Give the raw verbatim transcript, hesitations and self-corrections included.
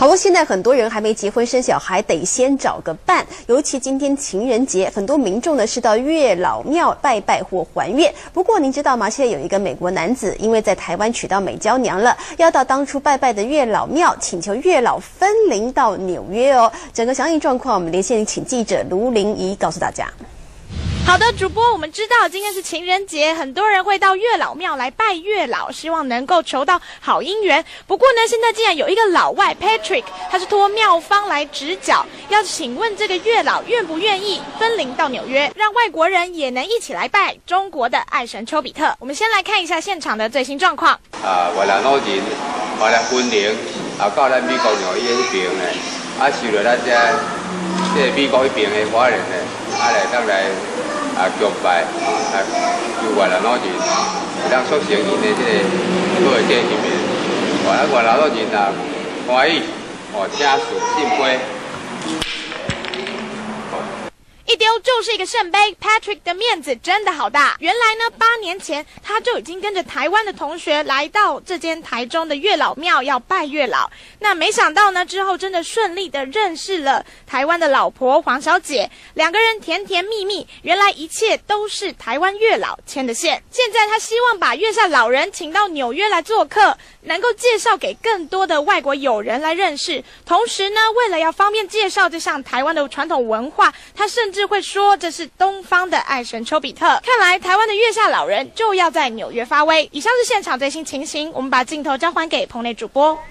好不，现在很多人还没结婚生小孩，得先找个伴。尤其今天情人节，很多民众呢是到月老庙拜拜或还愿。不过您知道吗？现在有一个美国男子，因为在台湾娶到美娇娘了，要到当初拜拜的月老庙，请求月老分灵到纽约哦。整个详细状况，我们连线请记者卢玲仪告诉大家。 好的，主播，我们知道今天是情人节，很多人会到月老庙来拜月老，希望能够求到好姻缘。不过呢，现在竟然有一个老外 Patrick， 他是托庙方来指教，要请问这个月老愿不愿意分灵到纽约，让外国人也能一起来拜中国的爱神丘比特。我们先来看一下现场的最新状况。 啊，越南老人把来分灵，啊，到咱美国纽约那边呢，啊，受到咱这这美国那边的华人呢，啊来当来。啊，祭拜啊，由越南老人当促成因的这个好的这一面。越南越南老人啊，欢喜哦，家属信杯。 一丢就是一个圣杯 ，Patrick 的面子真的好大。原来呢，八年前他就已经跟着台湾的同学来到这间台中的月老庙要拜月老。那没想到呢，之后真的顺利的认识了台湾的老婆黄小姐，两个人甜甜蜜蜜。原来一切都是台湾月老牵的线。现在他希望把月下老人请到纽约来做客，能够介绍给更多的外国友人来认识。同时呢，为了要方便介绍这项台湾的传统文化，他甚至会说这是东方的爱神丘比特。看来台湾的月下老人就要在纽约发威。以上是现场最新情形，我们把镜头交还给棚内主播。